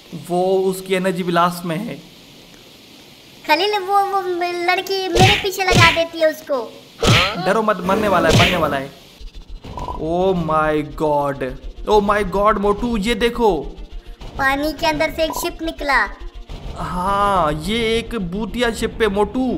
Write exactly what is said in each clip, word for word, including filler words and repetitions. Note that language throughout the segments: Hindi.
वो उसकी एनर्जी भी लास्ट में है। खलील वो वो लड़की मेरे पीछे लगा देती है उसको। डरो मत, मरने वाला है, मरने वाला है। Oh my god, oh my god Motu, ये देखो पानी के अंदर से एक शिप निकला। हाँ, ये एक भूतिया शिप पे मोटू।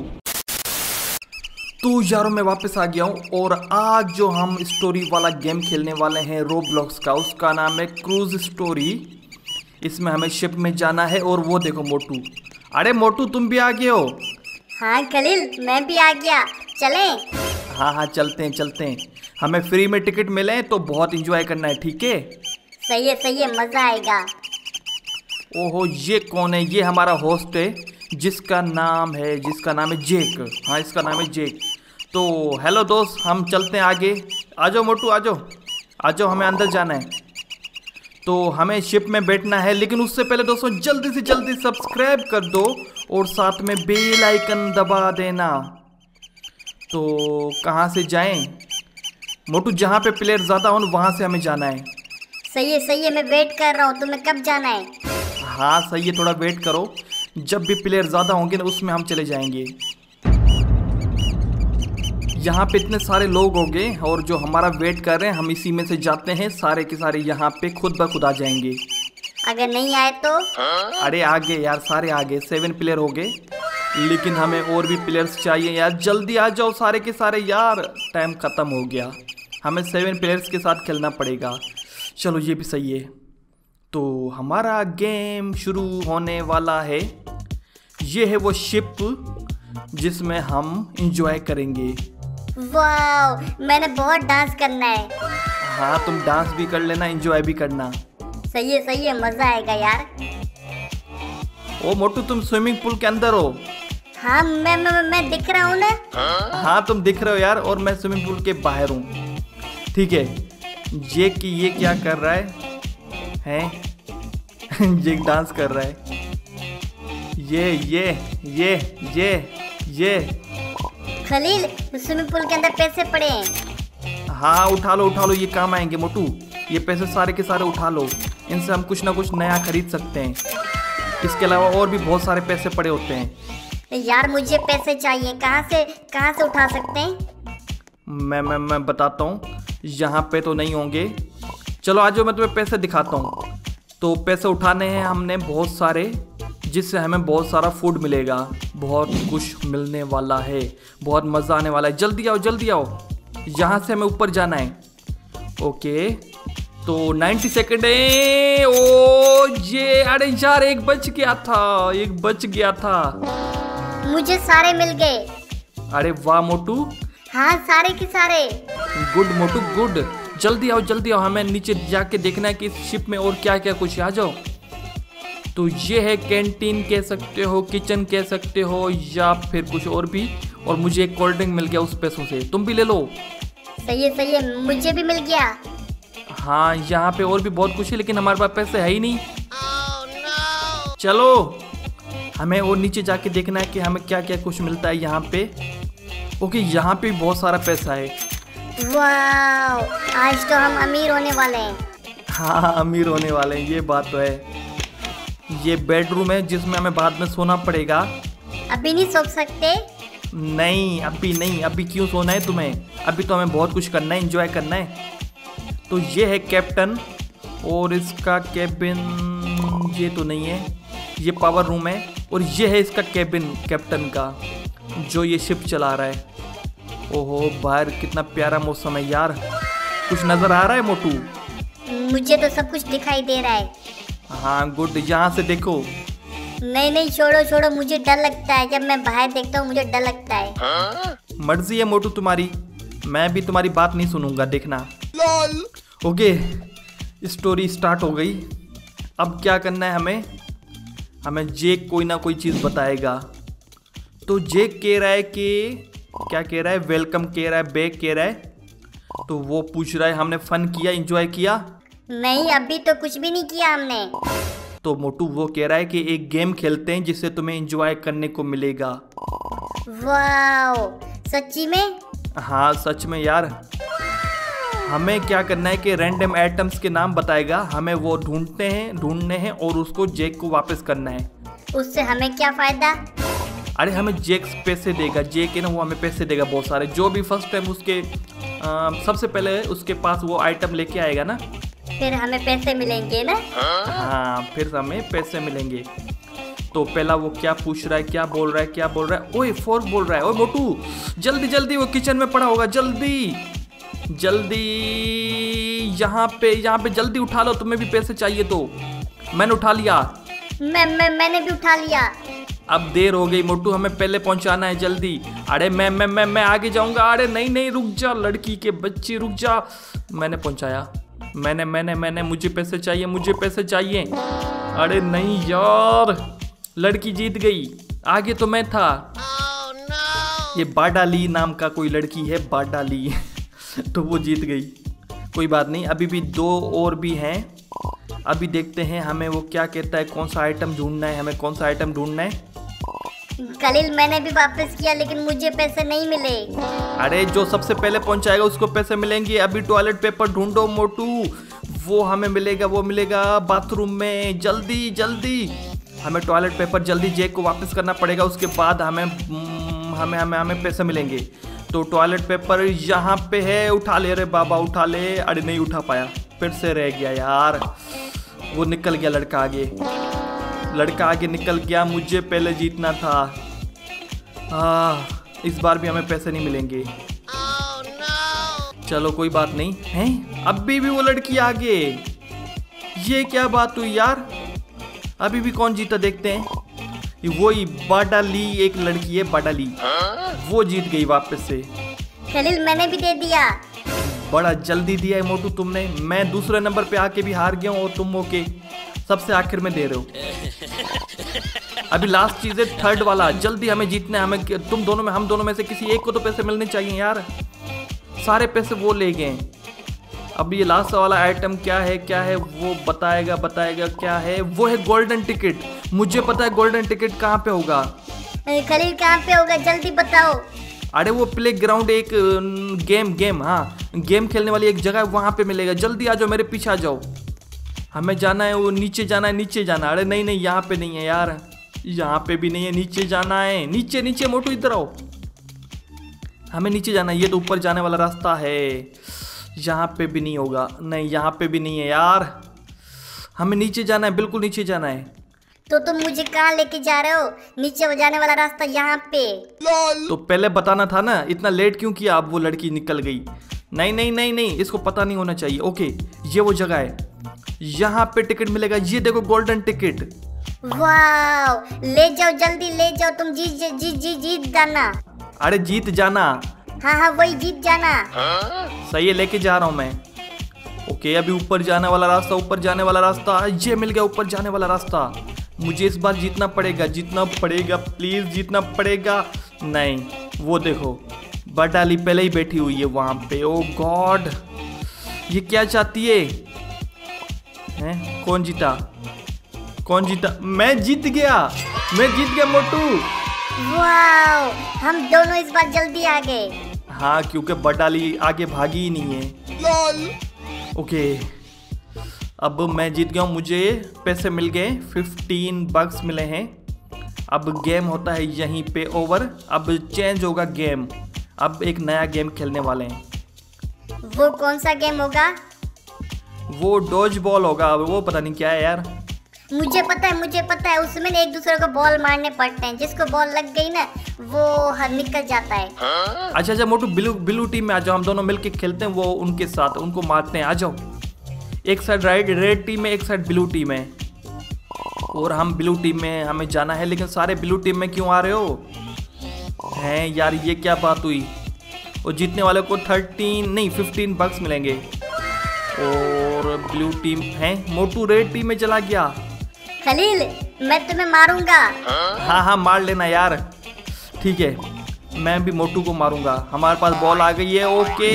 तो यारों मैं वापस आ गया हूँ और आज जो हम स्टोरी वाला गेम खेलने वाले हैं रोब्लॉक्स का, उसका नाम है क्रूज स्टोरी। इसमें हमें शिप में जाना है और वो देखो मोटू, अरे मोटू तुम भी आ गए हो। हाँ खलील मैं भी आ गया, चलें? हाँ हाँ चलते हैं चलते हैं, हमें फ्री में टिकट मिले तो बहुत इंजॉय करना है, ठीक है? सही है सही है, मज़ा आएगा। ओहो, ये कौन है? ये हमारा होस्ट है जिसका नाम है जिसका नाम है जेक। हाँ इसका नाम है जेक। तो हेलो दोस्त, हम चलते हैं आगे। आ जाओ मोटू, आ जाओ आ जाओ, हमें अंदर जाना है। तो हमें शिप में बैठना है, लेकिन उससे पहले दोस्तों जल्दी से जल्दी सब्सक्राइब कर दो और साथ में बेल आइकन दबा देना। तो कहाँ से जाएं मोटू? जहाँ पे प्लेयर ज़्यादा हो वहाँ से हमें जाना है। सही है सही है, मैं वेट कर रहा हूँ, तुम्हें कब जाना है? हाँ सही है, थोड़ा वेट करो, जब भी प्लेयर ज़्यादा होंगे ना उसमें हम चले जाएंगे। यहाँ पे इतने सारे लोग हो गए और जो हमारा वेट कर रहे हैं, हम इसी में से जाते हैं। सारे के सारे यहाँ पे खुद ब खुद आ जाएंगे। अगर नहीं आए तो? अरे आगे यार, सारे आगे, सेवन प्लेयर हो गए, लेकिन हमें और भी प्लेयर्स चाहिए यार। जल्दी आ जाओ सारे के सारे यार, टाइम ख़त्म हो गया, हमें सेवन प्लेयर्स के साथ खेलना पड़ेगा। चलो ये भी सही है। तो हमारा गेम शुरू होने वाला है। ये है वो शिप जिसमें हम इंजॉय करेंगे। वाह, मैंने बहुत डांस करना है। हाँ तुम डांस भी कर लेना, एंजॉय भी करना। सही है सही है, मजा आएगा यार। ओ मोटू, तुम स्विमिंग पूल के अंदर हो? हाँ मैं मैं, मैं दिख रहा हूँ ना। हाँ तुम दिख रहे हो यार, और मैं स्विमिंग पूल के बाहर हूँ, ठीक है? ये कि ये क्या कर रहा है हैं? ये डांस कर रहा है। ये ये ये ये ये खलील, स्विमिंग पूल के अंदर पैसे पड़े हैं। हाँ उठा लो उठा लो, ये काम आएंगे मोटू। ये पैसे सारे के सारे उठा लो, इनसे हम कुछ ना कुछ नया खरीद सकते हैं। इसके अलावा और भी बहुत सारे पैसे पड़े होते हैं। यार मुझे पैसे चाहिए, कहाँ से कहाँ से उठा सकते हैं? मैं मैं मैं बताता हूँ, यहाँ पे तो नहीं होंगे। चलो आ जाओ, मैं तुम्हें पैसे दिखाता हूँ। तो पैसे उठाने हैं हमने बहुत सारे, जिससे हमें बहुत सारा फूड मिलेगा, बहुत कुछ मिलने वाला है, बहुत मज़ा आने वाला है। जल्दी आओ जल्दी आओ, यहाँ से हमें ऊपर जाना है। ओके तो नाइन्टी सेकेंड है। ओ ये, अरे यार एक बच गया था, एक बच गया था। मुझे सारे मिल गए। अरे वाह मोटू, हाँ सारे के सारे। Good Motu good. जल्दी आओ जल्दी आओ, हमें नीचे जाके देखना है कि इस शिप में और क्या क्या कुछ। आ जाओ। तो ये है कैंटीन कह सकते हो, किचन कह सकते हो, या फिर कुछ और भी। और मुझे एक कोल्ड ड्रिंक मिल गया उस पैसों से, तुम भी ले लो। सही है सही है, मुझे भी मिल गया। हाँ यहाँ पे और भी बहुत कुछ है, लेकिन हमारे पास पैसे है ही नहीं। oh, no! चलो हमें और नीचे जाके देखना है कि हमें क्या क्या कुछ मिलता है यहाँ पे। ओके यहाँ पे भी बहुत सारा पैसा है। वाह, आज तो हम अमीर होने वाले हैं। हाँ अमीर होने वाले हैं, ये बात तो है। ये बेडरूम है जिसमें हमें बाद में सोना पड़ेगा। अभी नहीं सो सकते? नहीं अभी नहीं, अभी क्यों सोना है तुम्हें? अभी तो हमें बहुत कुछ करना है, एंजॉय करना है। तो ये है कैप्टन, और इसका कैबिन ये तो नहीं है, ये पावर रूम है। और ये है इसका कैबिन कैप्टन का, जो ये शिप चला रहा है। ओहो बाहर कितना प्यारा मौसम है यार। कुछ नज़र आ रहा है मोटू? मुझे तो सब कुछ दिखाई दे रहा है। हाँ गुड, यहाँ से देखो। नहीं नहीं छोड़ो छोड़ो, मुझे डर लगता है, जब मैं बाहर देखता हूँ मुझे डर लगता है। हाँ? मर्जी है मोटू तुम्हारी, मैं भी तुम्हारी बात नहीं सुनूंगा, देखना। लॉल। ओके स्टोरी स्टार्ट हो गई। अब क्या करना है हमें? हमें जेक कोई ना कोई चीज़ बताएगा। तो जेक कह रहा है कि क्या कह रहा है? वेलकम कह रहा है, बैक कह रहा है। तो वो पूछ रहा है हमने फन किया, एंजॉय किया? नहीं अभी तो कुछ भी नहीं किया हमने। तो मोटू वो कह रहा है कि एक गेम खेलते हैं जिससे तुम्हें एंजॉय करने को मिलेगा। वाओ, सच्ची में? हाँ सच में यार। हमें क्या करना है कि रैंडम आइटम्स के नाम बताएगा, हमें वो ढूंढते हैं ढूंढने हैं और उसको जैक को वापस करना है। उससे हमें क्या फायदा? अरे हमें जैक पैसे देगा, जैक है ना वो हमें पैसे देगा बहुत सारे। जो भी फर्स्ट टाइम उसके आ, सबसे पहले उसके पास वो आइटम लेके आएगा ना, फिर हमें पैसे मिलेंगे ना। हाँ फिर हमें पैसे मिलेंगे। तो पहला वो क्या पूछ रहा है, क्या बोल रहा है, क्या बोल रहा है? ओए फोर्क बोल रहा है। ओए मोटू जल्दी जल्दी, वो किचन में पड़ा होगा, जल्दी जल्दी यहाँ पे यहाँ पे जल्दी उठा लो, तुम्हें भी पैसे चाहिए तो। मैंने उठा लिया। मैं मैं मैंने भी उठा लिया। अब देर हो गई मोटू, हमें पहले पहुंचाना है जल्दी। अरे मैं मैं मैं मैं आगे जाऊंगा। अरे नहीं नहीं रुक जा लड़की के बच्चे, रुक जा। मैंने पहुंचाया, मैंने मैंने मैंने मुझे पैसे चाहिए, मुझे पैसे चाहिए। अरे नहीं यार, लड़की जीत गई, आगे तो मैं था। oh, no. ये बाडाली नाम का कोई लड़की है, बाडाली तो वो जीत गई। कोई बात नहीं, अभी भी दो और भी हैं। अभी देखते हैं हमें वो क्या कहता है, कौन सा आइटम ढूंढना है, हमें कौन सा आइटम ढूंढना है। खलील मैंने भी वापस किया लेकिन मुझे पैसे नहीं मिले। अरे जो सबसे पहले पहुंचाएगा उसको पैसे मिलेंगे। अभी टॉयलेट पेपर ढूंढो मोटू, वो हमें मिलेगा, वो मिलेगा बाथरूम में। जल्दी जल्दी हमें टॉयलेट पेपर जल्दी जैक को वापस करना पड़ेगा, उसके बाद हमें हमें हमें हमें पैसे मिलेंगे। तो टॉयलेट पेपर यहाँ पे है, उठा ले रे बाबा उठा ले। अरे नहीं उठा पाया, फिर से रह गया यार। वो निकल गया लड़का आगे, लड़का आगे निकल गया, मुझे पहले जीतना था। आ, इस बार भी हमें पैसे नहीं मिलेंगे। oh, no. चलो कोई बात नहीं है, अभी भी वो लड़की आगे। ये क्या बात हुई यार, अभी भी कौन जीता देखते हैं। वही बाडाली एक लड़की है, बाडाली, वो जीत गई वापस से। खलील मैंने भी दे दिया। बड़ा जल्दी दिया है मोटू तुमने। मैं दूसरे नंबर पे आके भी हार गया हूँ और तुम ओके सबसे आखिर में दे रहे हो। अभी लास्ट चीज है थर्ड वाला, जल्दी हमें जीतना है। हमें तुम दोनों में, हम दोनों में से किसी एक को तो पैसे मिलने चाहिए यार। सारे पैसे वो ले गए। अब ये लास्ट वाला आइटम क्या है, क्या है वो बताएगा, बताएगा क्या है। वो है गोल्डन टिकट। मुझे पता है गोल्डन टिकट कहाँ पे होगा। खलील कहाँ पे होगा जल्दी बताओ। अरे वो प्ले ग्राउंड एक गेम गेम हाँ गेम खेलने वाली एक जगह है, वहाँ पे मिलेगा। जल्दी आ जाओ, मेरे पीछे आ जाओ। हमें जाना है, वो नीचे जाना है, नीचे जाना। अरे नहीं नहीं यहाँ पे नहीं है यार, यहाँ पे भी नहीं है, नीचे जाना है। नीचे नीचे मोटू इधर आओ, हमें नीचे जाना है। ये तो ऊपर जाने वाला रास्ता है, यहाँ पे भी नहीं होगा। नहीं यहाँ पे भी नहीं है यार, हमें नीचे जाना है, बिल्कुल नीचे जाना है। तो तुम मुझे कहाँ लेके जा रहे हो? नीचे जाने वाला रास्ता यहाँ पे। तो पहले बताना था ना, इतना लेट क्यों किया? अब वो लड़की निकल गई। नहीं नहीं नहीं नहीं, इसको पता नहीं होना चाहिए। ओके ये वो जगह है, यहाँ पे टिकट मिलेगा। ये देखो गोल्डन टिकट। वाह, ले जाओ जल्दी ले जाओ, तुम जीत जीत जीत जीत जीत जाना। अरे जीत जाना, हाँ हाँ वही जीत जाना। सही है, लेके जा रहा हूँ मैं। ओके अभी ऊपर जाने वाला रास्ता, ऊपर जाने वाला रास्ता, ये मिल गया ऊपर जाने वाला रास्ता। मुझे इस बार जीतना पड़ेगा, जीतना पड़ेगा, प्लीज जीतना पड़ेगा। नहीं वो देखो बाडाली पहले ही बैठी हुई है वहां पे। ओ गॉड, ये क्या चाहती है? हैं? कौन जीता, कौन जीता? मैं जीत गया, मैं जीत गया मोटू। वाह, हम दोनों इस बार जल्दी आ गए। हाँ क्योंकि बाडाली आगे भागी ही नहीं है। लॉल। ओके अब मैं जीत गया हूँ, मुझे पैसे मिल गए, फिफ्टीन बक्स मिले हैं। अब गेम होता है यहीं पे ओवर। अब चेंज होगा गेम, अब एक नया गेम खेलने वाले हैं। वो कौन सा गेम होगा? वो डॉज बॉल होगा, वो पता नहीं क्या है यार। मुझे पता है, मुझे पता है, उसमें एक दूसरे को बॉल मारने पड़ते हैं, जिसको बॉल लग गई ना वो हर निकल जाता है। अच्छा अच्छा मोटू, ब्लू ब्लू टीम में आ जाओ, हम दोनों मिलके खेलते हैं। वो उनके साथ उनको मारते हैं, आ जाओ। एक साइड राइट रेड टीम है, एक साइड ब्लू टीम है, और हम ब्लू टीम में हमें जाना है। लेकिन सारे ब्लू टीम में क्यों आ रहे हो? हैं यार ये क्या बात हुई? और जीतने वाले को थर्टीन नहीं फिफ्टीन बक्स मिलेंगे। और ब्लू टीम है, मोटू रेड टीम में चला गया। खलील मैं तुम्हें मारूंगा। हाँ हाँ मार लेना यार, ठीक है मैं भी मोटू को मारूंगा। हमारे पास बॉल आ गई है। ओके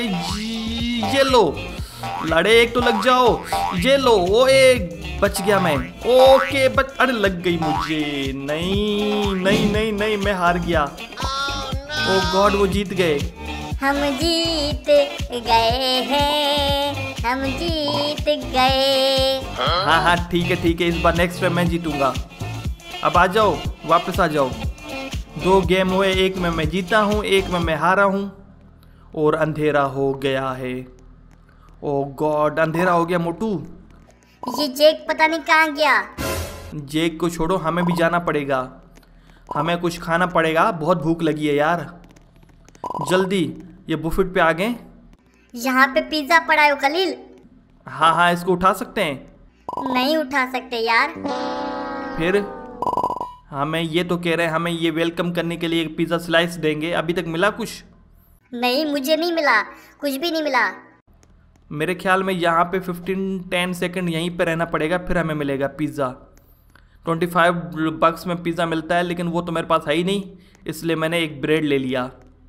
ये लो, लड़े एक तो लग जाओ। ये लो, ओ एक बच गया मैं। ओके बच, अरे लग गई मुझे। नहीं नहीं नहीं नहीं, मैं हार गया। ओ गॉड वो जीत गए। हम जीत गए हैं, हम जीत गए। हाँ हाँ ठीक है ठीक है, इस बार नेक्स्ट टाइम मैं जीतूंगा। अब आ जाओ, वापस आ जाओ। दो गेम हुए, एक में मैं जीता हूँ, एक में मैं हारा हूँ और अंधेरा हो गया है। ओ गॉड, अंधेरा हो गया मोटू। ये जेक पता नहीं कहाँ गया। जेक को छोड़ो, हमें भी जाना पड़ेगा, हमें कुछ खाना पड़ेगा, बहुत भूख लगी है यार। जल्दी, ये बुफेट पे आ गए। यहाँ पे पिज्जा पड़ा है खलील। हाँ हाँ, इसको उठा सकते हैं? नहीं उठा सकते यार। फिर हमें ये तो कह रहे हैं हमें ये वेलकम करने के लिए एक पिज़्ज़ा स्लाइस देंगे, अभी तक मिला कुछ? नहीं, मुझे नहीं मिला, कुछ भी नहीं मिला। मेरे ख्याल में यहाँ पे फिफ्टीन टेन सेकंड यहीं पे रहना पड़ेगा, फिर हमें मिलेगा पिज़्ज़ा। ट्वेंटी फाइव बक्स में पिज़्ज़ा मिलता है, लेकिन वो तो मेरे पास है ही नहीं, इसलिए मैंने एक ब्रेड ले लिया,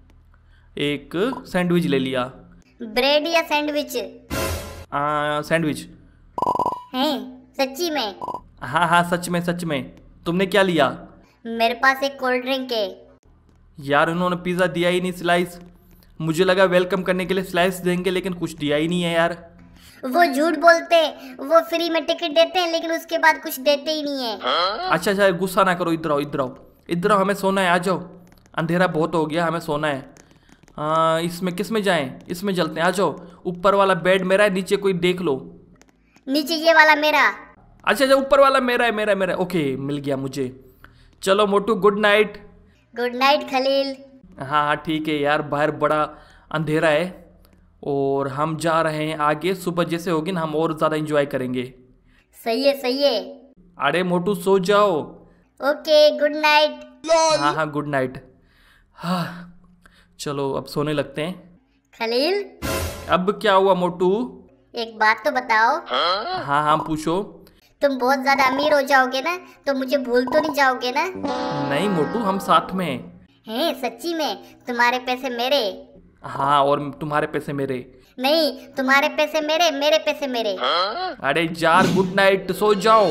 एक सैंडविच ले लिया। ब्रेड या सैंडविच? सैंडविच। हैं सच्ची में? हाँ हाँ सच में सच में। तुमने क्या लिया? मेरे पास एक कोल्ड ड्रिंक है। यार उन्होंने पिज़्ज़ा दिया ही नहीं, स्लाइस। मुझे लगा वेलकम करने के लिए स्लाइस देंगे, लेकिन कुछ दिया ही नहीं है यार। वो झूठ बोलते हैं, वो फ्री में टिकट देते हैं लेकिन उसके बाद कुछ देते ही नहीं है। अच्छा अच्छा, गुस्सा ना करो, इधर आओ इधर आओ इधर आओ, हमें सोना है, आ जाओ। अंधेरा बहुत हो गया, हमें सोना है। हाँ, इसमें किस में जाएं? इसमें चलते हैं, आ जाओ। ऊपर वाला बेड मेरा है, नीचे कोई देख लो। नीचे ये वाला मेरा। अच्छा अच्छा, ऊपर वाला मेरा है, मेरा है, मेरा है। ओके, मिल गया मुझे। चलो Motu, good night. Good night Khalil. हाँ हाँ ठीक है यार, बाहर बड़ा अंधेरा है और हम जा रहे हैं आगे। सुबह जैसे होगी ना, हम और ज़्यादा एंजॉय करेंगे। सही है सही है। अरे मोटू सो जाओ। Okay, good night. हाँ हाँ गुड नाइट। हाँ चलो अब सोने लगते हैं। खलील, अब क्या हुआ मोटू? एक बात तो बताओ। हाँ हाँ पूछो। तुम बहुत ज्यादा अमीर हो जाओगे ना, तो मुझे भूल तो नहीं जाओगे ना? नहीं मोटू, हम साथ में हैं सच्ची में? तुम्हारे पैसे मेरे। हाँ, और तुम्हारे पैसे मेरे। नहीं, तुम्हारे पैसे मेरे, मेरे पैसे मेरे। अरे यार गुड नाइट, सो जाओ।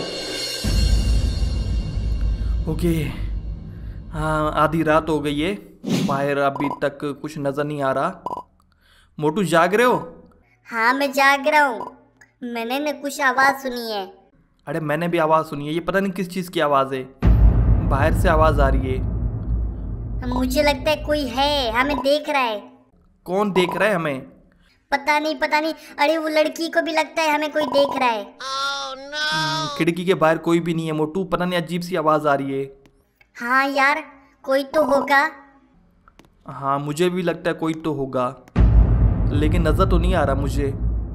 ओके, हाँ आधी रात हो गई है, बाहर अभी तक कुछ नज़र नहीं आ रहा। मोटू जाग रहे हो? हाँ मैं जाग रहा हूँ, मैंने न कुछ आवाज़ सुनी है। अरे मैंने भी आवाज़ सुनी है, ये पता नहीं किस चीज़ की आवाज़ है, बाहर से आवाज़ आ रही है। मुझे लगता है कोई है, हमें देख रहा है। कौन देख रहा है हमें? पता नहीं पता नहीं। अरे वो लड़की को भी लगता है हमें कोई देख रहा है। oh, no! खिड़की के बाहर कोई भी नहीं है मोटू, पता नहीं अजीब सी आवाज़ आ रही है। हाँ यार, कोई तो होगा। हाँ मुझे भी लगता है कोई तो होगा, लेकिन नज़र तो नहीं आ रहा मुझे।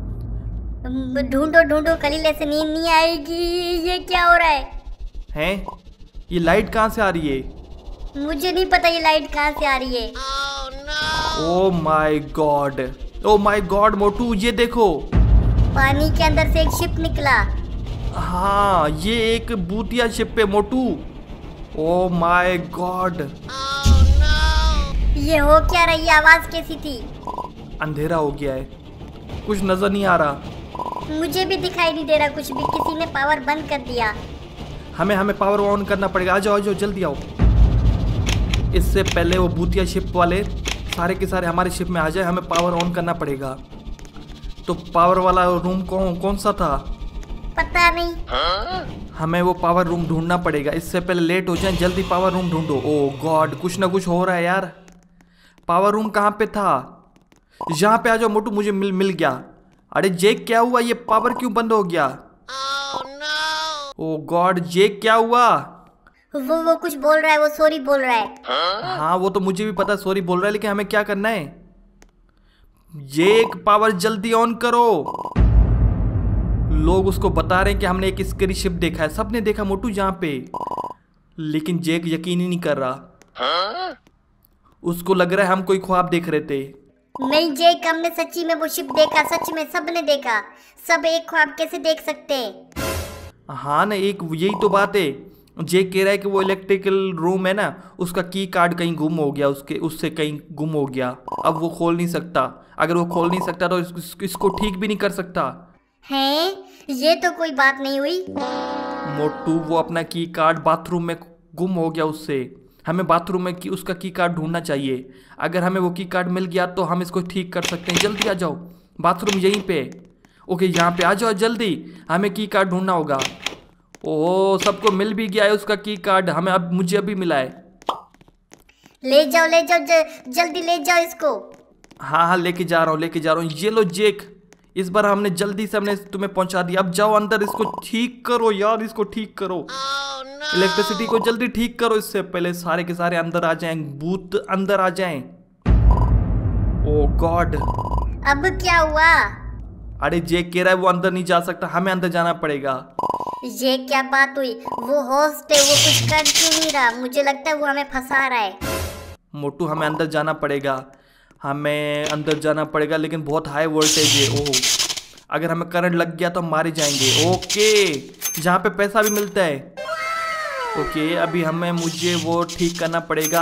ढूंढो ढूंढो खलील, ऐसे नींद नहीं आएगी। ये क्या हो रहा है? हैं? ये लाइट कहाँ से आ रही है? मुझे नहीं पता ये लाइट कहाँ से आ रही है। Oh my god, oh my god Motu, ये देखो, पानी के अंदर से एक शिप निकला। हाँ ये एक भूतिया शिप है मोटू। ओ माय गॉड, ये हो क्या रही है? आवाज कैसी थी? अंधेरा हो गया है, कुछ नजर नहीं आ रहा। मुझे भी दिखाई नहीं दे रहा कुछ भी, किसी ने पावर बंद कर दिया। हमें हमें पावर ऑन करना पड़ेगा। आ जाओ आ जाओ जल्दी आओ, इससे पहले वो भूतिया शिप वाले सारे के सारे हमारे शिप में आ जाए, हमें पावर ऑन करना पड़ेगा। तो पावर वाला रूम कौन कौन सा था? पता नहीं। हमें वो पावर रूम ढूंढना पड़ेगा, इससे पहले लेट हो जाए। जल्दी पावर रूम ढूंढो। ओ गॉड, कुछ ना कुछ हो रहा है यार। पावर रूम कहाँ पे था? यहाँ पे आ जाओ मोटू, मुझे मिल मिल गया। अरे जेक क्या हुआ, ये पावर क्यों बंद हो गया? ओ गॉड, जेक क्या हुआ? वो वो कुछ बोल रहा है, वो सॉरी बोल रहा है। हाँ वो तो मुझे भी पता है सॉरी बोल रहा है, लेकिन हमें क्या करना है? जेक पावर जल्दी ऑन करो। लोग उसको बता रहे हैं कि हमने एक स्कैरी शिप देखा है, सबने देखा मोटू यहाँ पे, लेकिन जेक यकीन ही नहीं कर रहा। उसको लग रहा है हम कोई ख्वाब देख रहे थे। नहीं जेक, हमने सच्ची में वो शिप देखा, सच में सबने देखा। सब एक ख्वाब कैसे देख सकते हैं? हाँ ना, एक यही तो बात है। जेक कह रहा है कि वो इलेक्ट्रिकल रूम है ना, उसका की कार्ड कहीं गुम हो गया, उसके उससे कहीं गुम हो गया, अब वो खोल नहीं सकता। अगर वो खोल नहीं सकता तो इस, इसको ठीक भी नहीं कर सकता। हैं? ये तो कोई बात नहीं हुई। मोटू, वो अपना की कार्ड बाथरूम में गुम हो गया उससे, हमें बाथरूम में की उसका की कार्ड ढूंढना चाहिए। अगर हमें वो की कार्ड मिल गया तो हम इसको ठीक कर सकते हैं। जल्दी आ जाओ, बाथरूम यहीं पे। ओके यहाँ पे आ जाओ जल्दी, हमें की कार्ड ढूंढना होगा। ओह सबको मिल भी गया है उसका की कार्ड, हमें अब मुझे अभी मिला है। ले जाओ ले जाओ ज, जल्दी ले जाओ इसको। हाँ हाँ लेके जा रहा हूँ लेके जा रहा हूँ। ये लो जेक, इस बार हमने जल्दी से हमने तुम्हें पहुंचा दिया। अब जाओ अंदर, इसको ठीक करो यार, इसको ठीक करो। इलेक्ट्रिसिटी को जल्दी ठीक करो, इससे पहले सारे के सारे अंदर आ जाएं, भूत अंदर आ जाएं। ओह गॉड, अब क्या हुआ? अरे जेक कह रहा है वो अंदर नहीं जा सकता, हमें अंदर जाना पड़ेगा। ये क्या बात हुई? वो होस्ट है, वो कुछ कर क्यों नहीं रहा? मुझे लगता है वो हमें फंसा रहा है। मोटू हमें अंदर जाना पड़ेगा, हमें अंदर जाना पड़ेगा, लेकिन बहुत हाई वोल्टेज है। ओह अगर हमें करंट लग गया तो हम मारे जाएंगे। ओके जहाँ पे पैसा भी मिलता है। ओके अभी हमें मुझे वो ठीक करना पड़ेगा।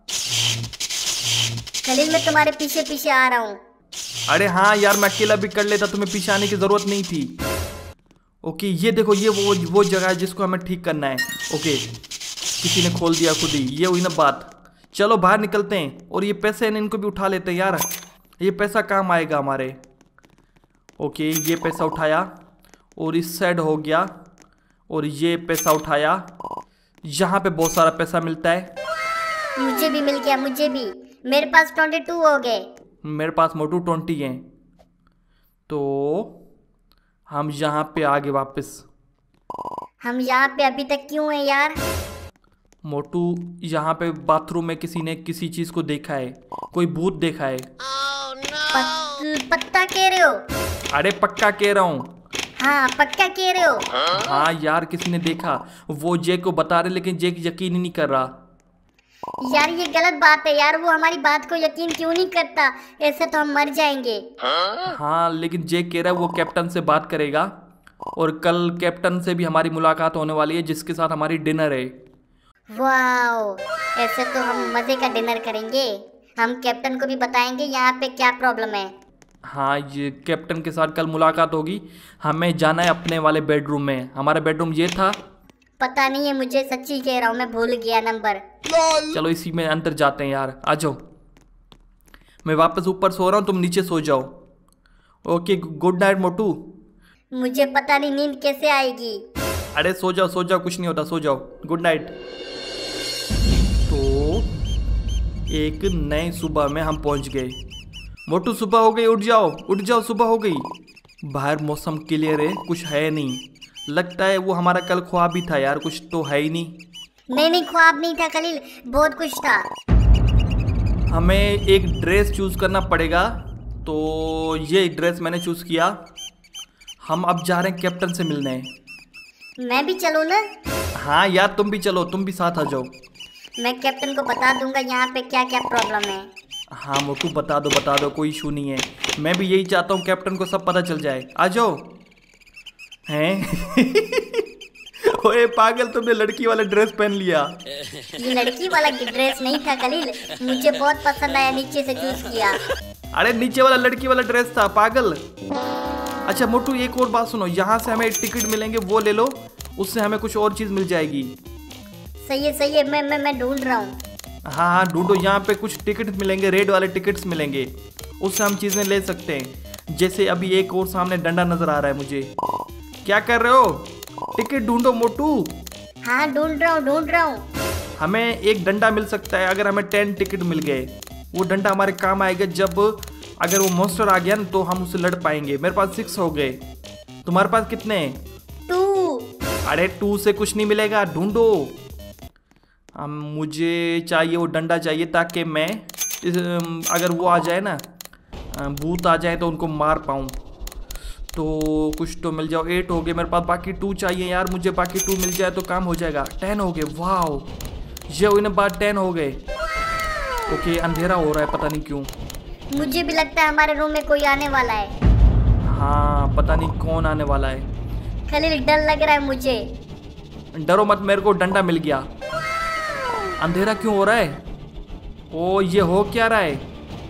खलील मैं तुम्हारे पीछे पीछे आ रहा हूँ। अरे हाँ यार मैं अकेला भी कर लेता, तुम्हें पीछे आने की जरूरत नहीं थी। ओके ये देखो, ये वो वो जगह है जिसको हमें ठीक करना है। ओके किसी ने खोल दिया खुद ही, ये हुई ना बात। चलो बाहर निकलते हैं और ये पैसे इनको भी उठा लेते हैं यार, ये पैसा काम आएगा हमारे। ओके ये पैसा उठाया और इस साइड हो गया, और ये पैसा उठाया। यहाँ पे बहुत सारा पैसा मिलता है। मुझे भी मिल गया, मुझे भी। मेरे पास ट्वेंटी टू हो गए। मेरे पास मोटू ट्वेंटी हैं। तो हम यहाँ पे आ गए वापस। हम यहाँ पे अभी तक क्यों हैं यार? मोटू यहाँ पे बाथरूम में किसी ने किसी चीज को देखा है, कोई भूत देखा है। पत, पत्ता कह रहे हो? अरे पक्का कह रहा हूँ। हाँ पक्का कह रहे हो? हाँ यार किसी ने देखा, वो जेक को बता रहे लेकिन जेक यकीन ही नहीं कर रहा। यार ये गलत बात है यार, वो हमारी बात को यकीन क्यों नहीं करता? ऐसे तो हम मर जाएंगे। हाँ लेकिन जेक कह रहा है वो कैप्टन से बात करेगा, और कल कैप्टन से भी हमारी मुलाकात होने वाली है जिसके साथ हमारी डिनर है। वाओ, ऐसे तो हम मजे का डिनर करेंगे। हम कैप्टन को भी बताएंगे यहाँ पे क्या प्रॉब्लम है। हाँ ये कैप्टन के साथ कल मुलाकात होगी। हमें जाना है अपने वाले बेडरूम में। हमारा बेडरूम ये था। पता नहीं है मुझे, सच्ची कह रहा हूँ, मैं भूल गया नंबर। चलो इसी में अंदर जाते हैं यार, आ जाओ। मैं वापस ऊपर सो रहा हूँ, तुम नीचे सो जाओ। Okay good night Motu. मुझे पता नहीं नींद कैसे आएगी। अरे सो जाओ सो जाओ, कुछ नहीं होता, सो जाओ, गुड नाइट। तो एक नए सुबह में हम पहुंच गए। मोटू सुबह हो गई, उठ जाओ उठ जाओ, सुबह हो गई। बाहर मौसम क्लियर है, कुछ है नहीं। लगता है वो हमारा कल ख्वाब ही था यार, कुछ तो है ही नहीं। नहीं नहीं ख्वाब नहीं था खलील, बहुत कुछ था। हमें एक ड्रेस चूज करना पड़ेगा, तो ये ड्रेस मैंने चूज किया। हम अब जा रहे हैं कैप्टन से मिलने। मैं भी चलूँ ना? हाँ यार तुम भी चलो, तुम भी साथ आ जाओ। मैं कैप्टन को बता दूंगा यहाँ पे क्या क्या प्रॉब्लम है। हाँ मोटू बता दो बता दो, कोई इशू नहीं है। मैं भी यही चाहता हूँ कैप्टन को सब पता चल जाए। आ जाओ। हैं ओए पागल, तुमने लड़की वाला ड्रेस पहन लिया। ये लड़की वाला ड्रेस नहीं था खलील, मुझे बहुत पसंद आया, नीचे से चूज किया। अरे नीचे वाला लड़की वाला ड्रेस था पागल। अच्छा मोटू एक और बात सुनो, यहाँ से हमें टिकट मिलेंगे, वो ले लो, उससे हमें कुछ और चीज़ मिल जाएगी। सही है सही है, मैं मैं मैं ढूंढ रहा हूँ। हाँ हाँ ढूंढो, यहाँ पे कुछ टिकट मिलेंगे, रेड वाले टिकट्स मिलेंगे, उससे हम चीज़ें ले सकते हैं। जैसे अभी एक और सामने डंडा नजर आ रहा है मुझे। क्या कर रहे हो? टिकट ढूंढो मोटू। हाँ ढूंढ रहा हूँ ढूंढ रहा हूँ। हमें एक डंडा मिल सकता है अगर हमें टेन टिकट मिल गए। वो डंडा हमारे काम आएगा जब अगर वो मॉन्स्टर आ गया ना तो हम उससे लड़ पाएंगे। मेरे पास सिक्स हो गए, तुम्हारे पास कितने? टू। अरे टू से कुछ नहीं मिलेगा, ढूंढो। हम मुझे चाहिए वो डंडा चाहिए, ताकि मैं इस, अगर वो आ जाए ना, भूत आ जाए तो उनको मार पाऊँ। तो कुछ तो मिल जाओ। एट हो गए मेरे पास, बाकी टू चाहिए यार मुझे, बाकी टू मिल जाए तो काम हो जाएगा। टेन हो गए, वाह ये हुई ना बात, टेन हो गए। ओके अंधेरा हो रहा है, पता नहीं क्यों। मुझे भी लगता है हमारे रूम में कोई आने वाला है। हाँ पता नहीं कौन आने वाला है। खलील डर लग रहा है मुझे। डरो मत, मेरे को डंडा मिल गया। अंधेरा क्यों हो रहा है? ओ ये हो क्या रहा है?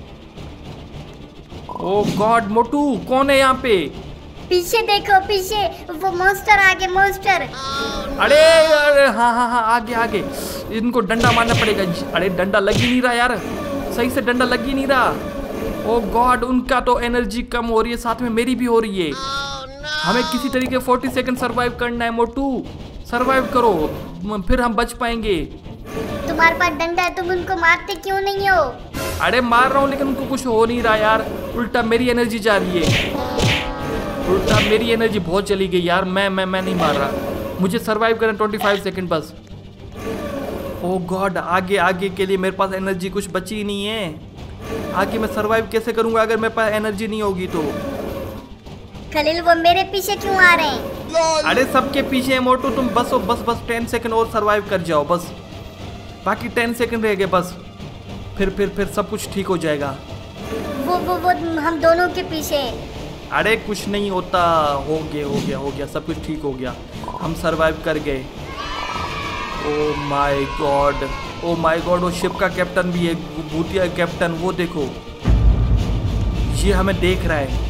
ओ गॉड मोटू कौन है यहाँ पे? पीछे देखो पीछे, वो मॉन्स्टर आ गए, मॉन्स्टर। अरे अरे हाँ हाँ हाँ आगे आगे। इनको डंडा मारना पड़ेगा। अरे डंडा लग ही नहीं रहा यार, सही से डंडा लग ही नहीं रहा। ओ गॉड, उनका तो एनर्जी कम हो रही है, साथ में मेरी भी हो रही है। हमें किसी तरीके फोर्टी सेकंड सरवाइव करना है मोटू, सरवाइव करो फिर हम बच पाएंगे। तुम्हारे पास डंडा है, तुम उनको मारते क्यों नहीं हो? अरे मार रहा हूँ लेकिन उनको कुछ हो नहीं रहा यार, उल्टा मेरी एनर्जी जा रही है, उल्टा मेरी एनर्जी बहुत चली गई यार। मैं मैं मैं नहीं मार रहा, मुझे सरवाइव करना ट्वेंटी फाइव सेकंड बस। ओ गॉड, आगे आगे के लिए मेरे पास एनर्जी कुछ बची ही नहीं है। आगे मैं सरवाइव कैसे करूंगा अगर मेरे पास एनर्जी नहीं होगी तो? खलील वो मेरे पीछे क्यों आ रहे हैं? अरे सबके पीछे है मोटू, तुम बस बस बस टेन सेकंड और सरवाइव कर जाओ बस, बाकी टेन सेकंड रह गए बस, फिर फिर फिर सब कुछ ठीक हो जाएगा। वो वो वो हम दोनों के पीछे। अरे कुछ नहीं होता, हो गया हो गया हो गया सब कुछ ठीक हो गया, हम सरवाइव कर गए। Oh my god, oh my god, वो शिप का कैप्टन भी है, भूतिया कैप्टन, वो देखो ये हमें देख रहा है।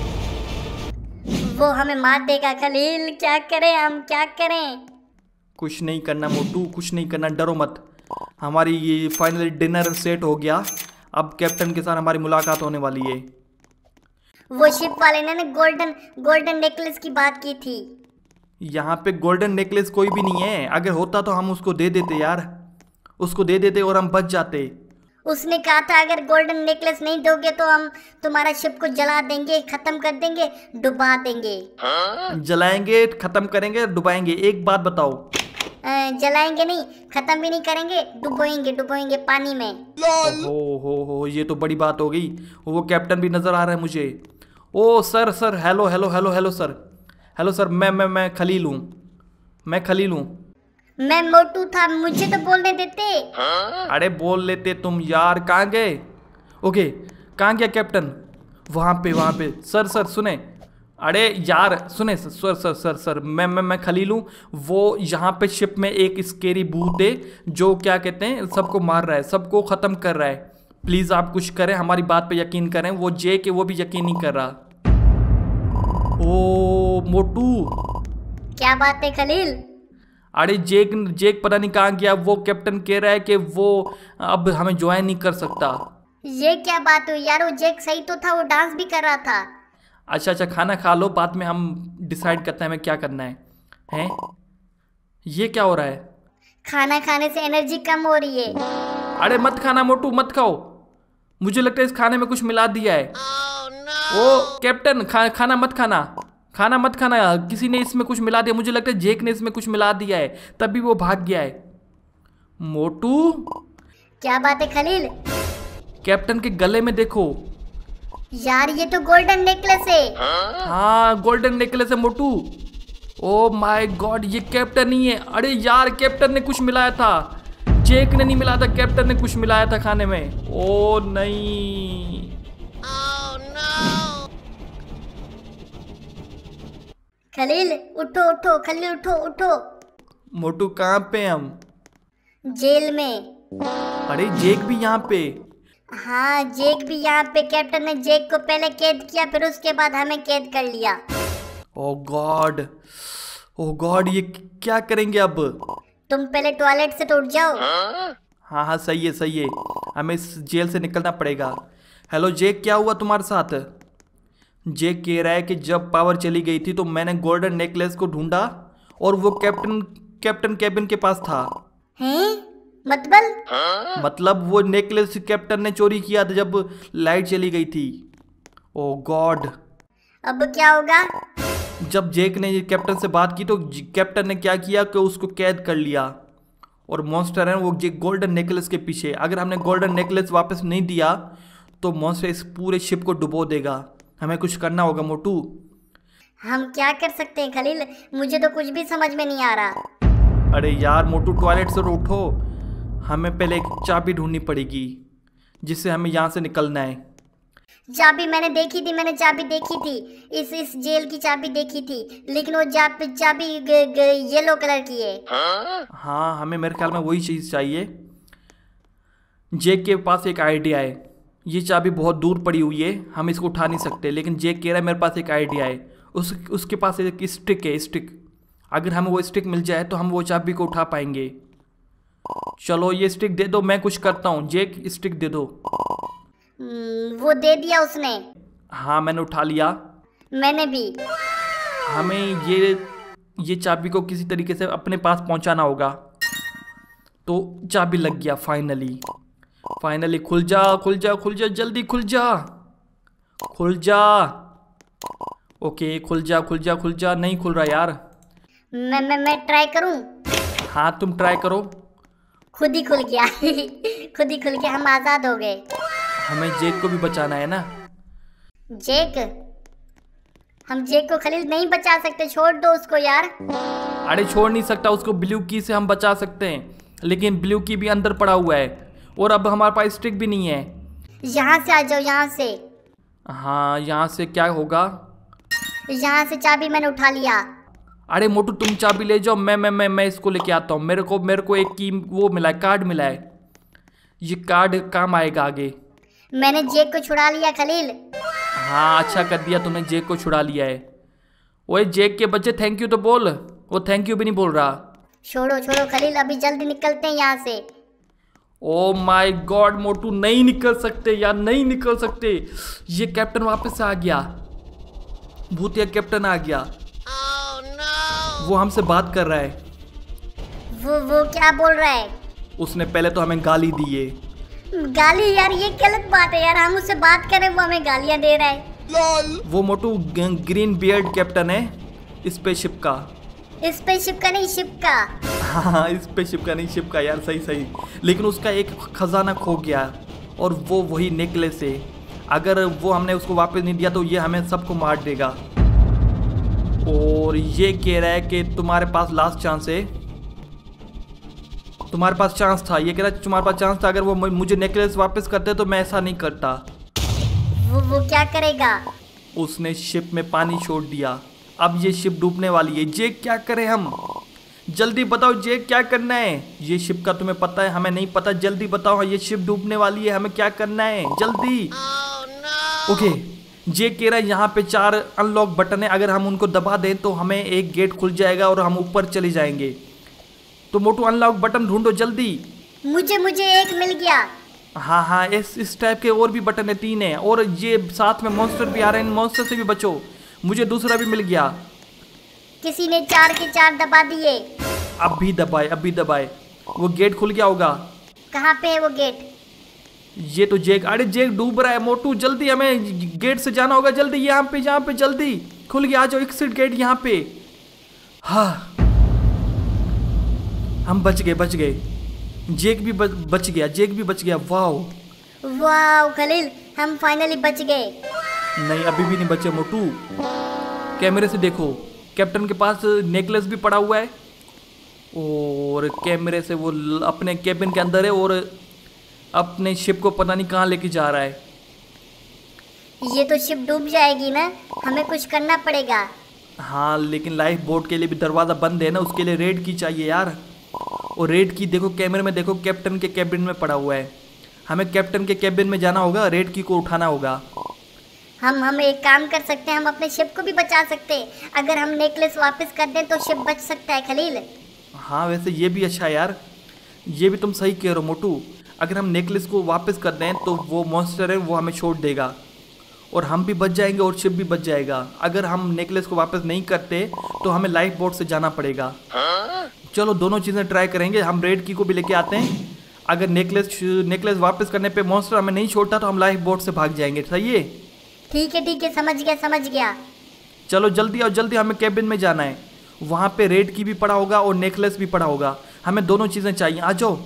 वो हमें मार देगा खलील, क्या करें हम, क्या करें? कुछ नहीं करना मोटू, कुछ नहीं करना, डरो मत। हमारी ये फाइनली डिनर सेट हो गया, अब कैप्टन के साथ हमारी मुलाकात होने वाली है। वो शिप वाले ने गोल्डन गोल्डन नेकलेस की बात की थी। यहाँ पे गोल्डन नेकलेस कोई भी नहीं है, अगर होता तो हम उसको दे देते यार, उसको दे देते और हम बच जाते। उसने कहा था अगर गोल्डन नेकलेस नहीं दोगे तो हम तुम्हारा शिप को जला देंगे, खत्म कर देंगे, डुबा देंगे। जलाएंगे, खत्म करेंगे, डुबाएंगे? एक बात बताओ। आ, जलाएंगे नहीं, खत्म भी नहीं करेंगे, डुबोएंगे डुबोएंगे पानी में। हो हो हो, ये तो बड़ी बात हो गई। वो कैप्टन भी नजर आ रहा है मुझे। Oh sir sir, hello hello hello hello sir, hello sir, मैं मैं मैं खलील हूँ, मैं खलील हूँ। मैं मोटू था, मुझे तो बोलने देते। अरे बोल लेते तुम यार, कहाँ गए? ओके, कहाँ गया कैप्टन? वहाँ पे वहाँ पे, सर सर सुने, अरे यार सुने सर सर सर सर, मैं मैं मैं खलील हूँ। वो यहाँ पे शिप में एक स्केरी भूत है जो क्या कहते हैं सबको मार रहा है, सबको ख़त्म कर रहा है। प्लीज़ आप कुछ करें, हमारी बात पे यकीन करें। वो जेक है, वो भी यकीन नहीं कर रहा। ओ मोटू, क्या बात है खलील? अरे जेक जेक पता नहीं कहाँ गया। वो कैप्टन कह रहा है कि वो अब हमें ज्वाइन नहीं कर सकता। ये क्या बात हुई यार? वो जेक सही तो था, वो डांस भी कर रहा था। अच्छा अच्छा, खाना खा लो, बाद में हम डिसाइड करते हैं हमें क्या करना है। हैं? ये क्या हो रहा है? खाना खाने से एनर्जी कम हो रही है। अरे मत खाना मोटू, मत खाओ, मुझे लगता है इस खाने में कुछ मिला दिया है। oh, no. ओ कैप्टन, खा, खाना मत खाना, खाना मत खाना, किसी ने इसमें कुछ मिला दिया। मुझे लगता है जेक ने इसमें कुछ मिला दिया है, तभी वो भाग गया है। मोटू, क्या बात है खलील? कैप्टन के गले में देखो यार, ये तो गोल्डन नेकलेस है। हाँ गोल्डन नेकलेस है मोटू। ओ माय गॉड, ये कैप्टन ही है। अरे यार, कैप्टन ने कुछ मिलाया था, जेक ने नहीं मिलाया था, कैप्टन ने कुछ मिलाया था खाने में। ओ नहीं, oh, no. खलील उठो उठो, खलील उठो उठो। मोटू कहाँ पे हम? जेल में। अरे जेक भी यहाँ पे? हाँ, जेक भी यहाँ पे। कैप्टन ने जेक को पहले कैद किया, फिर उसके बाद हमें कैद कर लिया। ओ गॉड, ओ गॉड, ये क्या करेंगे अब? तुम पहले टॉयलेट से तो उठ जाओ। हाँ हाँ सही है सही है, हमें इस जेल से निकलना पड़ेगा। हेलो जेक, क्या हुआ तुम्हारे साथ? जेक कह रहा है कि जब पावर चली गई थी तो मैंने गोल्डन नेकलेस को ढूंढा और वो कैप्टन कैप्टन केबिन के पास था। हैं? मतलब? मतलब वो नेकलेस कैप्टन ने चोरी किया था जब लाइट चली गई थी। ओ गॉड, अब क्या होगा? जब जेक ने कैप्टन से बात की तो कैप्टन ने क्या किया कि उसको कैद कर लिया, और मॉन्स्टर है वो गोल्डन नेकलेस के पीछे। अगर हमने गोल्डन नेकलेस वापस नहीं दिया तो मॉन्स्टर इस पूरे शिप को डुबो देगा। हमें कुछ करना होगा मोटू। हम क्या कर सकते हैं खलील? मुझे तो कुछ भी समझ में नहीं आ रहा। अरे यार मोटू, टॉयलेट से उठो, हमें पहले एक चाबी ढूंढनी पड़ेगी जिससे हमें यहाँ से निकलना है। चाबी मैंने देखी थी, मैंने चाबी देखी थी, इस इस जेल की चाबी देखी थी, लेकिन वो चाबी चाबी येलो कलर की है। हाँ, हमें मेरे ख्याल में वही चीज़ चाहिए। जेक के पास एक आइडिया है, ये चाबी बहुत दूर पड़ी हुई है, हम इसको उठा नहीं सकते, लेकिन जेक कह रहा है मेरे पास एक आइडिया है। उस उसके पास एक स्टिक है, स्टिक। अगर हमें वो स्टिक मिल जाए तो हम वो चाबी को उठा पाएंगे। चलो ये स्टिक दे दो, मैं कुछ करता हूँ। जेक स्टिक दे दो। हम्म, वो दे दिया उसने। हाँ मैंने उठा लिया। मैंने भी। हमें ये ये चाबी को किसी तरीके से अपने पास पहुंचाना होगा। तो चाबी लग गया फाइनली। फाइनली खुल जा खुल जा खुल जा, जल्दी खुल जा खुल जा। ओके खुल जा खुल जा खुल जा। नहीं खुल रहा यार। मैं मैं मैं ट्राई करूं? हाँ तुम ट्राई करो। खुद ही खुल गया। खुद ही खुल के हम आजाद हो गए। हमें जेक को भी बचाना है ना। जेक? हम जेक को खलील नहीं बचा सकते, छोड़ दो उसको यार। अरे छोड़ नहीं सकता उसको, ब्लू की से हम बचा सकते हैं, लेकिन ब्लू की भी अंदर पड़ा हुआ है और अब हमारे पास स्टिक भी नहीं है। यहाँ से आ जाओ, यहाँ से। हाँ यहाँ से क्या होगा? यहाँ से चाबी मैंने उठा लिया। अरे मोटू तुम चाबी ले जाओ, मैं मैं मैं मैं इसको लेके आता हूँ। मेरे को मेरे को एक की वो मिला है, कार्ड मिला है। ये कार्ड काम आएगा आगे। मैंने जेक को छुड़ा लिया खलील। हाँ अच्छा कर दिया तुमने, जेक को छुड़ा लिया है। ओए जेक के बच्चे थैंक यू तो बोल। वो थैंक यू भी नहीं बोल रहा। छोड़ो छोड़ो खलील, अभी जल्दी निकलते हैं यहाँ से। ओ माय गॉड मोटू, नहीं निकल सकते यार, नहीं निकल सकते। ये कैप्टन वापस से आ गया। भूतिया कैप्टन आ गया। oh, no. वो हमसे बात कर रहा है। वो वो क्या बोल रहा है? उसने पहले तो हमें गाली दी है। गाली? यार ये गलत बात है यार, हम उससे बात करें वो हमें गालियां दे रहा है। वो मोटू ग्रीन बियर्ड कैप्टन है स्पेसशिप का। स्पेसशिप का नहीं, शिप का। हाँ स्पेसशिप का नहीं, शिप का यार, सही सही। लेकिन उसका एक खजाना खो गया और वो वही नेकलेस है। अगर वो हमने उसको वापस नहीं दिया तो ये हमें सबको मार देगा। और ये कह रहा है कि तुम्हारे पास लास्ट चांस है। तुम्हारे पास चांस था, ये कह रहा है तुम्हारे पास चांस था। अगर वो मुझे नेकलेस वापस करते तो मैं ऐसा नहीं करता। वो वो क्या करेगा? उसने शिप में पानी छोड़ दिया। अब ये शिप डूबने वाली है। जेक क्या करें हम? जल्दी बताओ जेक क्या करना है? ये शिप का तुम्हें पता है, हमें नहीं पता। जल्दी बताओ, ये शिप डूबने वाली है, हमें क्या करना है जल्दी। oh, no. ओके जेक कह रहा है यहाँ पे चार अनलॉक बटन है, अगर हम उनको दबा दें तो हमें एक गेट खुल जाएगा और हम ऊपर चले जाएंगे। तो मोटू अनलॉक बटन ढूंढो जल्दी। मुझे मुझे एक मिल गया। हाँ हाँ इस इस टाइप के और भी बटन है, तीन है। और ये साथ में मॉन्स्टर भी आ रहे हैं, मॉन्स्टर से भी बचो। मुझे दूसरा भी मिल गया। किसी ने चार के चार दबा दिए। अब भी दबाए, अब भी दबाए। वो गेट खुल गया होगा। कहाँ पे है वो गेट? ये तो जेक, अरे जेक डूब रहा है मोटू, जल्दी हमें गेट से जाना होगा। जल्दी यहाँ पे, यहाँ पे जल्दी खुल गया। आ जाओ, एग्जिट गेट यहाँ पे। हाँ हम बच गए, बच गए। जेक भी बच, बच गया, जेक भी बच गया। वाह वाह खलील, हम फाइनली बच गए। नहीं अभी भी नहीं बचे मोटू। कैमरे से देखो, कैप्टन के पास नेकलेस भी पड़ा हुआ है और कैमरे से वो अपने केबिन के अंदर है और अपने शिप को पता नहीं कहाँ लेके जा रहा है। ये तो शिप डूब जाएगी ना, हमें कुछ करना पड़ेगा। हाँ लेकिन लाइफ बोट के लिए भी दरवाज़ा बंद है ना, उसके लिए रेड की चाहिए यार। और रेड की देखो, कैमरे में देखो, कैप्टन के केबिन में पड़ा हुआ है। हमें कैप्टन के केबिन में जाना होगा, रेड की को उठाना होगा। हम हम एक काम कर सकते हैं, हम अपने शिप को भी बचा सकते हैं। अगर हम नेकलेस वापस कर दें तो शिप बच सकता है खलील। हाँ वैसे ये भी अच्छा है यार, ये भी तुम सही कह रहे हो मोटू। अगर हम नेकलेस को वापस कर दें तो वो मॉन्स्टर है वो हमें छोड़ देगा और हम भी बच जाएंगे और शिप भी बच जाएगा। अगर हम नेकलेस को वापस नहीं करते तो हमें लाइफ बोट से जाना पड़ेगा। चलो दोनों चीज़ें ट्राई करेंगे। हम रेड की को भी लेके आते हैं। अगर नेकलेस नेकलेस वापस करने पे मॉन्स्टर हमें नहीं छोड़ता तो हम लाइफ बोट से भाग जाएंगे। सही है? ठीक है ठीक है, समझ गया समझ गया। चलो जल्दी और जल्दी, हमें केबिन में जाना है। वहाँ पे रेड की भी पड़ा होगा और नेकलेस भी पड़ा होगा। हमें दोनों चीज़ें चाहिए। आ जाओ।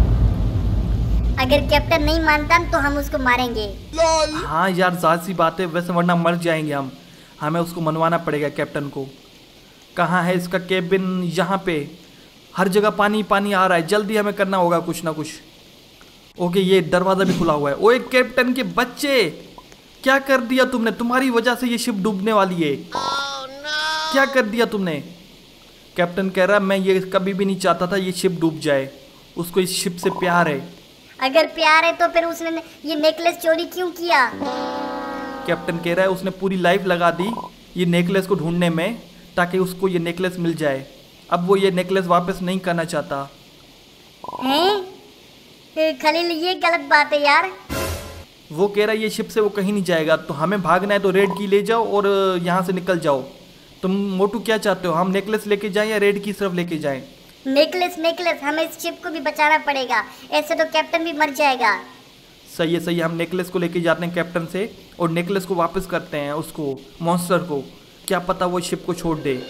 अगर कैप्टन नहीं मानता तो हम उसको मारेंगे। हाँ यार जाहिर सी बात है, वैसे वरना मर जाएंगे हम। हमें उसको मनवाना पड़ेगा कैप्टन को। कहाँ है इसका केबिन? यहाँ पे। हर जगह पानी पानी आ रहा है, जल्दी हमें करना होगा कुछ ना कुछ। ओके ये दरवाज़ा भी खुला हुआ है। ओए कैप्टन के बच्चे, क्या कर दिया तुमने? तुम्हारी वजह से ये शिप डूबने वाली है। oh, no. क्या कर दिया तुमने? कैप्टन कह रहा मैं ये कभी भी नहीं चाहता था ये शिप डूब जाए, उसको इस शिप से प्यार है। अगर प्यार है तो फिर उसने ये नेकलेस चोरी क्यों किया? कैप्टन कह रहा है उसने पूरी लाइफ लगा दी ये नेकलेस को ढूंढने में ताकि उसको ये नेकलेस मिल जाए। अब वो ये नेकलेस वापस नहीं करना चाहता। हैं? ए, खलील ये गलत बात है यार। वो कह रहा है ये शिप से वो कहीं नहीं जाएगा, तो हमें भागना है तो रेड की ले जाओ और यहाँ से निकल जाओ। तुम मोटू क्या चाहते हो, हम नेकलेस लेके जाएं या रेड की सिर्फ लेके जाएं? नेकलेस नेकलेस, हमें इस शिप को भी बचाना पड़ेगा, ऐसे तो कैप्टन भी मर जाएगा। सही है सही है, हम नेकलेस को लेके जाते हैं कैप्टन से और नेकलेस को वापस करते हैं उसको, मॉन्स्टर को। क्या पता वो शिप को छोड़ दे।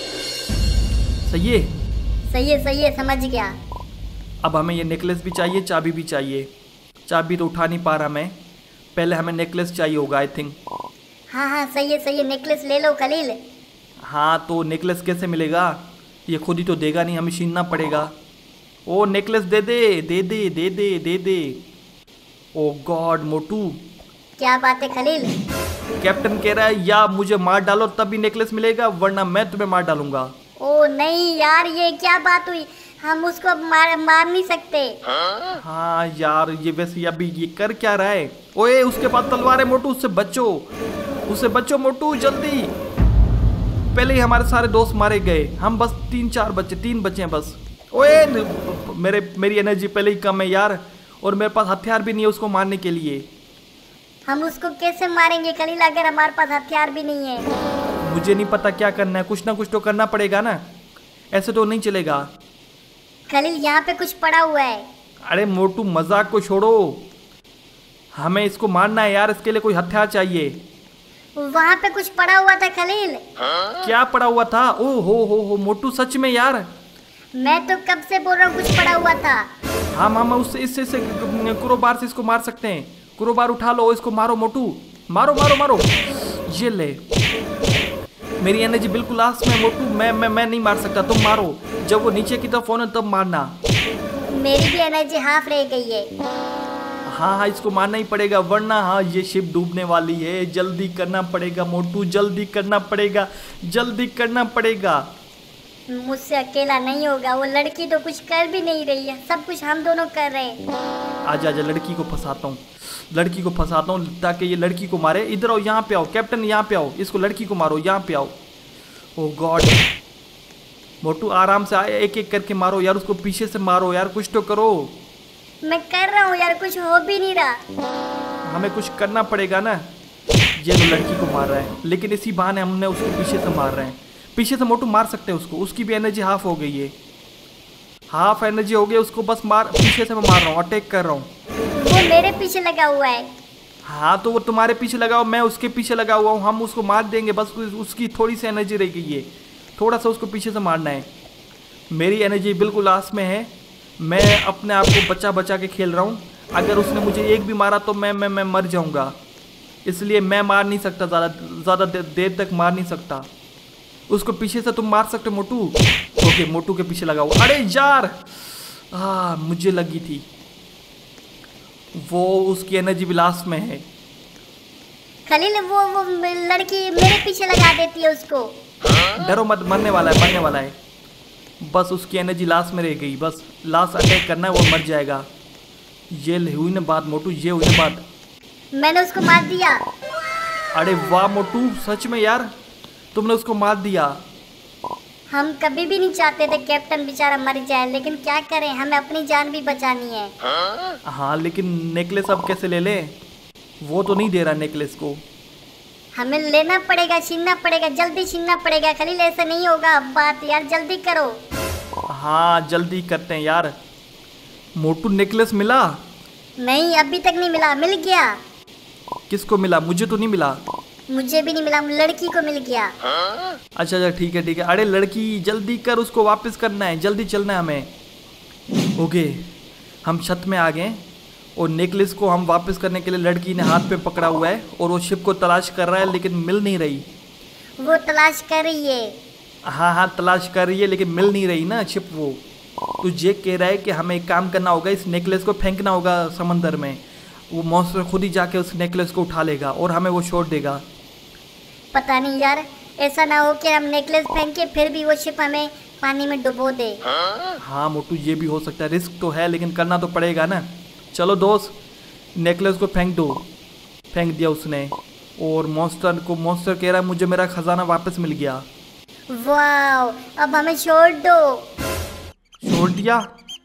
सही है सही है सही है, समझ गया। अब हमें ये नेकलेस भी चाहिए, चाबी भी चाहिए। चाबी तो उठा नहीं पा रहा मैं, पहले हमें नेकलेस चाहिए होगा आई थिंक। हाँ हाँ सही है सही है, नेकलेस ले लो खलील। हाँ तो नेकलेस कैसे मिलेगा, ये खुद ही तो देगा नहीं, हमें छीनना पड़ेगा। ओ नेकलेस दे दे दे दे दे दे दे दे। ओ गॉड मोटू, क्या बात है खलील? कैप्टन कह रहा है या मुझे मार डालो तब भी नेकलेस मिलेगा, वरना मैं तुम्हें मार डालूंगा। ओ नहीं यार, ये क्या बात हुई, हम उसको मार मार नहीं सकते। हाँ यार, ये वैसे अभी ये कर क्या रहा है? ओए उसके पास तलवार है मोटू, उससे बचो, उससे बचो मोटू जल्दी। पहले ही हमारे सारे दोस्त मारे गए, हम बस तीन चार बच्चे तीन बच्चे हैं बस। ओए मेरे मेरी एनर्जी पहले ही कम है यार, और मेरे पास हथियार भी नहीं है उसको मारने के लिए। हम उसको कैसे मारेंगे खलील अगर हमारे पास हथियार भी नहीं है? मुझे नहीं पता क्या करना है, कुछ ना कुछ तो करना पड़ेगा ना, ऐसे तो नहीं चलेगा। खलील यहाँ पे कुछ पड़ा हुआ है। अरे मोटू मजाक को छोड़ो, हमें इसको मारना है यार, इसके लिए कोई हथियार चाहिए। वहाँ पे कुछ पड़ा हुआ था खलील। क्या पड़ा हुआ था? ओ हो हो हो मोटू सच में यार, मैं तो कब से बोल रहा हूँ कुछ पड़ा हुआ था। हम हम उससे इससे से क्रोबार से इसको मार सकते हैं। क्रोबार उठा लो, इसको मारो मोटू, मारो मारो मारो। ये ले, मेरी एनर्जी बिल्कुल लास्ट में मोटू, मैं मैं मैं नहीं मार सकता, तुम मारो। जब वो नीचे की तरफ होने तब मारना। मेरी भी एनर्जी हाफ रह गई है। हाँ हाँ इसको मारना ही पड़ेगा, वरना हाँ ये शिप डूबने वाली है। जल्दी करना पड़ेगा मोटू, जल्दी करना पड़ेगा, जल्दी करना पड़ेगा। मुझसे अकेला नहीं होगा, वो लड़की तो कुछ कर भी नहीं रही है, सब कुछ हम दोनों कर रहे हैं। आजा आजा, लड़की को फंसाता हूँ, लड़की को फंसाता हूँ ताकि ये लड़की को मारे। इधर आओ, यहाँ पे आओ कैप्टन, यहाँ पे आओ, इसको लड़की को मारो, यहाँ पे आओ। ओ गॉड मोटू आराम से आए, एक एक करके मारो यार, उसको पीछे से मारो यार, कुछ तो करो। मैं कर रहा हूँ यार, कुछ हो भी नहीं रहा। हमें कुछ करना पड़ेगा ना। ये तो लड़की को मार रहा है, लेकिन इसी बहाने हमने उसको पीछे से मार रहे हैं। पीछे से मोटू मार सकते हैं उसको, उसकी भी एनर्जी हाफ हो गई है, हाफ एनर्जी हो गई उसको, बस मार, पीछे से मैं मार रहा हूँ, अटैक कर रहा हूँ। वो मेरे पीछे लगा हुआ है। हाँ तो वो तुम्हारे पीछे लगा हुआ, मैं उसके पीछे लगा हुआ हूँ, हम उसको मार देंगे, बस उसकी थोड़ी सी एनर्जी रह गई है, थोड़ा सा उसको पीछे से मारना है। मेरी एनर्जी बिल्कुल लास्ट में है, मैं अपने आप को बचा बचा के खेल रहा हूँ। अगर उसने मुझे एक भी मारा तो मैं मैं मैं मर जाऊँगा, इसलिए मैं मार नहीं सकता, ज़्यादा ज़्यादा देर तक मार नहीं सकता उसको। पीछे से तुम मार सकते हो मोटू। ओके मोटू के पीछे लगा हुआ। अरे यार हाँ मुझे लगी थी, वो उसकी एनर्जी भी लास्ट में है। खलील वो वो लड़की मेरे पीछे लगा देती है उसको। डरो मत, मरने वाला है, मरने वाला है, बस उसकी एनर्जी लास्ट में रह गई, बस लास्ट अटैक करना है, वो मर जाएगा। ये हुई ना बात मोटू, ये हुई ना बात। मैंने उसको मार दिया। अरे वाह मोटू, सच में यार तुमने उसको मार दिया। हम कभी भी नहीं चाहते थे कैप्टन बेचारा मर जाए, लेकिन क्या करें, हमें अपनी जान भी बचानी है। हाँ लेकिन नेकलेस अब कैसे ले ले, वो तो नहीं दे रहा नेकलेस को। हमें लेना पड़ेगा, छीनना पड़ेगा, जल्दी छीनना पड़ेगा खलील, ऐसा नहीं होगा बात यार, जल्दी करो। हाँ जल्दी करते हैं यार। मोटू नेकलेस मिला? नहीं अभी तक नहीं मिला। मिल गया। किसको मिला? मुझे तो नहीं मिला। मुझे भी नहीं मिला, लड़की को मिल गया। अच्छा अच्छा ठीक है ठीक है। अरे लड़की जल्दी कर, उसको वापस करना है, जल्दी चलना है हमें। ओके हम छत में आ गए और नेकलेस को हम वापस करने के लिए लड़की ने हाथ पे पकड़ा हुआ है और वो शिप को तलाश कर रहा है, लेकिन मिल नहीं रही। वो तलाश कर रही है। हाँ हाँ तलाश कर रही है, लेकिन मिल नहीं रही ना शिप। वो तो जैक कह रहा है कि हमें एक काम करना होगा, इस नेकलेस को फेंकना होगा समंदर में, वो मॉन्स्टर खुद ही जाके उस नेकलेस को उठा लेगा और हमें वो छोड़ देगा। पता नहीं यार, ऐसा ना हो कि हम नेकलेस फेंके फिर भी वो शिप हमें पानी में डुबो दे। हाँ मोटू ये भी हो सकता है, रिस्क तो है लेकिन करना तो पड़ेगा ना। चलो दोस्त नेकलेस को फेंक दो। फेंक दिया उसने और मॉन्स्टर को, मॉन्स्टर कह रहा है मुझे मेरा खजाना वापस मिल गया। वाह, अब हमें छोड़ दो। छोड़ दिया?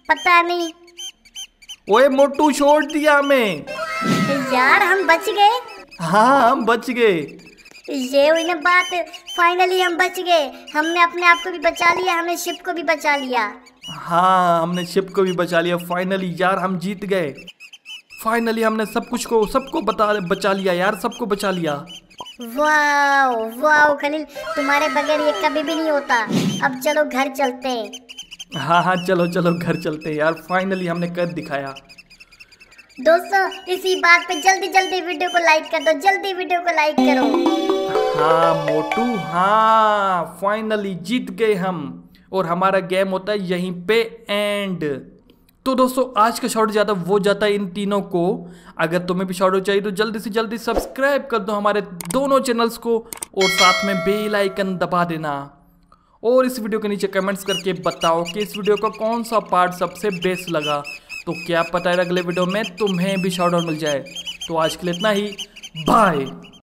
पता नहीं। ओए मोटू छोड़ दिया हमें। यार हम बच गए। हाँ हम बच गए। ये हुई ना बात, फाइनली हम बच गए। हमने अपने आप को भी बचा लिया, हमने शिप को भी बचा लिया। हाँ हमने शिप को भी बचा लिया फाइनली। यार हम जीत गए फाइनली। हमने सब कुछ को सबको बता बचा लिया यार, सबको बचा लिया। वाओ वाओ खलील, तुम्हारे बगैर ये कभी भी नहीं होता। अब चलो घर चलते हैं। हाँ हाँ चलो चलो घर चलते हैं यार, फाइनली हमने कर दिखाया। दोस्तों इसी बात पे जल्दी जल्दी वीडियो को लाइक कर दो, जल्दी वीडियो को लाइक करो। हाँ मोटू, हाँ फाइनली जीत गए हम। और हमारा गेम होता है यहीं पे एंड। तो दोस्तों आज का शॉर्ट जाता वो जाता है इन तीनों को। अगर तुम्हें भी शॉर्ट चाहिए तो जल्दी से जल्दी सब्सक्राइब कर दो हमारे दोनों चैनल्स को और साथ में बेल आइकन दबा देना। और इस वीडियो के नीचे कमेंट्स करके बताओ कि इस वीडियो का कौन सा पार्ट सबसे बेस्ट लगा। तो क्या पता है अगले वीडियो में तुम्हें भी शॉर्ट आउट मिल जाए। तो आज के लिए इतना ही, बाय।